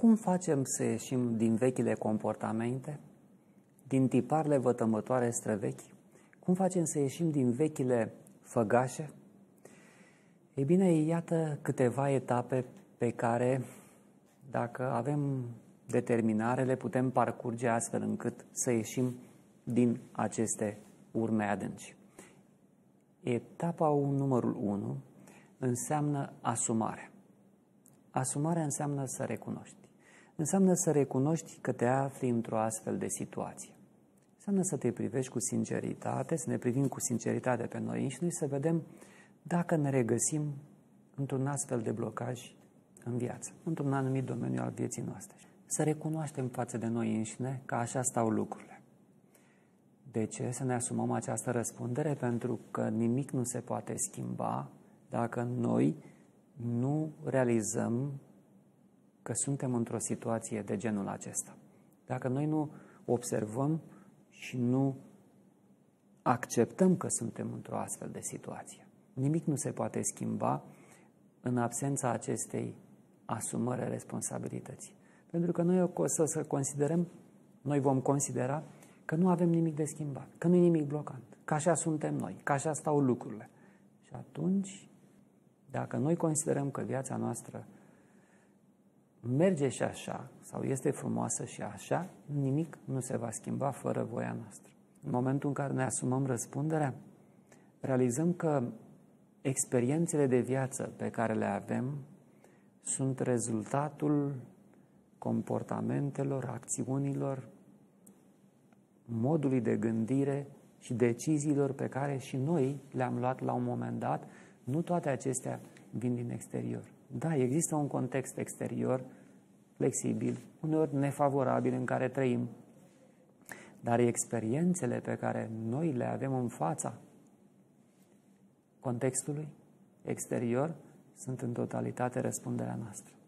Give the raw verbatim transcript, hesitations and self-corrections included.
Cum facem să ieșim din vechile comportamente, din tiparele vătămătoare străvechi? Cum facem să ieșim din vechile făgașe? Ei bine, iată câteva etape pe care, dacă avem determinare, le putem parcurge astfel încât să ieșim din aceste urme adânci. Etapa numărul unu înseamnă asumare. Asumarea înseamnă să recunoști. Înseamnă să recunoști că te afli într-o astfel de situație. Înseamnă să te privești cu sinceritate, să ne privim cu sinceritate pe noi înșine și să vedem dacă ne regăsim într-un astfel de blocaj în viață, într-un anumit domeniu al vieții noastre. Să recunoaștem față de noi înșine că așa stau lucrurile. De ce să ne asumăm această răspundere? Pentru că nimic nu se poate schimba dacă noi nu realizăm că suntem într-o situație de genul acesta. Dacă noi nu observăm și nu acceptăm că suntem într-o astfel de situație. Nimic nu se poate schimba în absența acestei asumări responsabilității. Pentru că noi o să, să considerăm, noi vom considera că nu avem nimic de schimbat, că nu e nimic blocant, că așa suntem noi, că așa stau lucrurile. Și atunci, dacă noi considerăm că viața noastră merge și așa, sau este frumoasă și așa, nimic nu se va schimba fără voia noastră. În momentul în care ne asumăm răspunderea, realizăm că experiențele de viață pe care le avem sunt rezultatul comportamentelor, acțiunilor, modului de gândire și deciziilor pe care și noi le-am luat la un moment dat. Nu toate acestea vin din exterior. Da, există un context exterior flexibil, uneori nefavorabil în care trăim, dar experiențele pe care noi le avem în fața contextului exterior sunt în totalitate răspunderea noastră.